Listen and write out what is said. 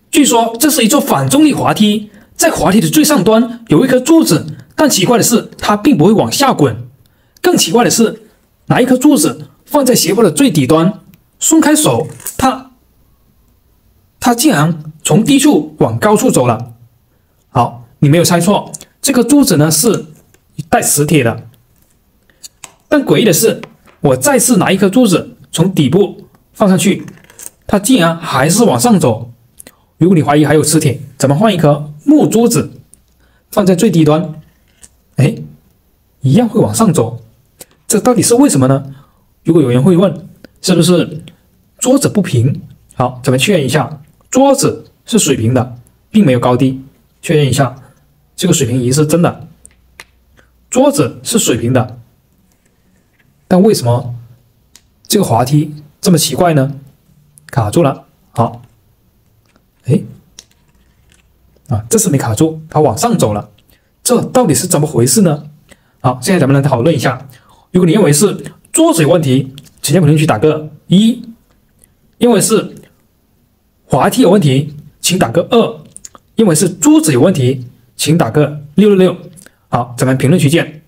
据说这是一座反重力滑梯，在滑梯的最上端有一颗柱子，但奇怪的是，它并不会往下滚。更奇怪的是，拿一颗柱子放在斜坡的最底端，松开手，它竟然从低处往高处走了。好，你没有猜错，这颗柱子呢是带磁铁的。但诡异的是，我再次拿一颗柱子从底部放上去，它竟然还是往上走。如果你怀疑还有磁铁，咱们换一颗木珠子放在最低端，哎，一样会往上走。这到底是为什么呢？如果有人会问，是不是桌子不平？好，咱们确认一下，桌子是水平的，并没有高低。确认一下，这个水平仪是真的，桌子是水平的。但为什么这个滑梯这么奇怪呢？卡住了。好，哎，这次没卡住，它往上走了，这到底是怎么回事呢？好，现在咱们来讨论一下。如果你认为是桌子有问题，请在评论区打个1；认为是滑梯有问题，请打个2；认为是桌子有问题，请打个666。好，咱们评论区见。